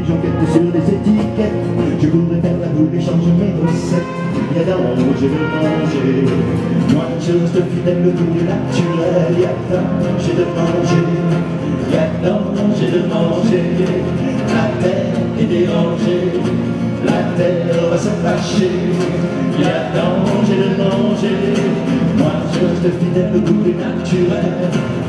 j'enquête sur les étiquettes. Je voudrais faire la boule et changer mes recettes. Il y a danger de manger. Moi je reste fidèle au goût du naturel. Il y a danger de manger. Il y a danger de manger. La terre est dérangée. La terre va se fâcher. Il y a danger de manger. Moi je reste fidèle au goût du naturel.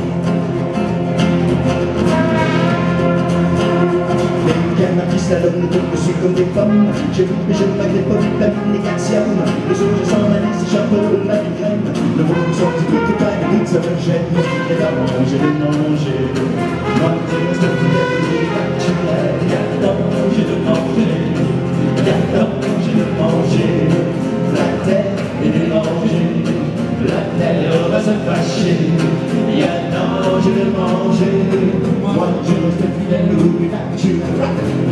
Qui slalom tourne dessus comme des pommes. J'ai vu mes jeunes vagues des polyvitamines et calcium. Le jour je sens ma liste, j'échappe de la migraine. Le monde me sort du truc et pas de doute, ça me gêne. Et danger de manger. Moi je reste fidèle au goût naturel. Il y a danger de manger. Il y a danger de manger. La terre est dérangée. La terre va se fâcher. Il y a danger de manger. Moi je reste fidèle au goût naturel.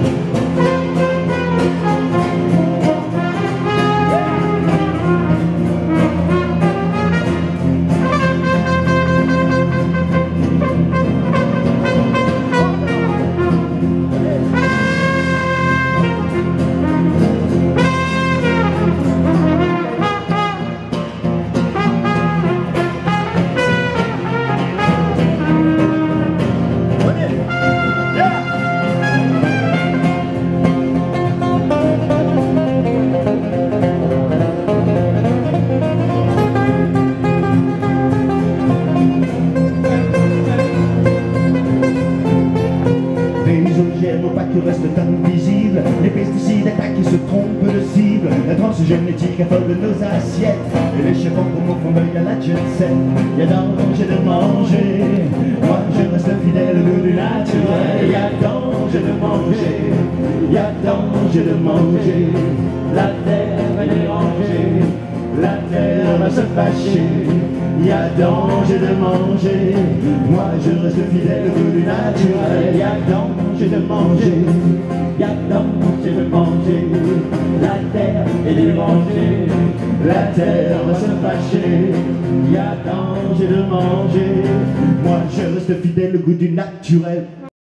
Pas que reste invisible. Les pesticides attaquent et se trompent de cible. La transgénétique affole nos assiettes. Et les chefs en promo font l'œil à la jet set. Il y a danger de manger. Moi je reste fidèle au goût du naturel. Il y a danger de manger. Il y a danger de manger. La terre va déranger. La terre va se fâcher. Il y a danger de manger. Moi je reste fidèle au goût du naturel. Il y a danger de manger. Il y a danger de manger. La terre est dérangée. La terre va se fâcher. Il y a danger de manger. Moi je reste fidèle au goût du naturel.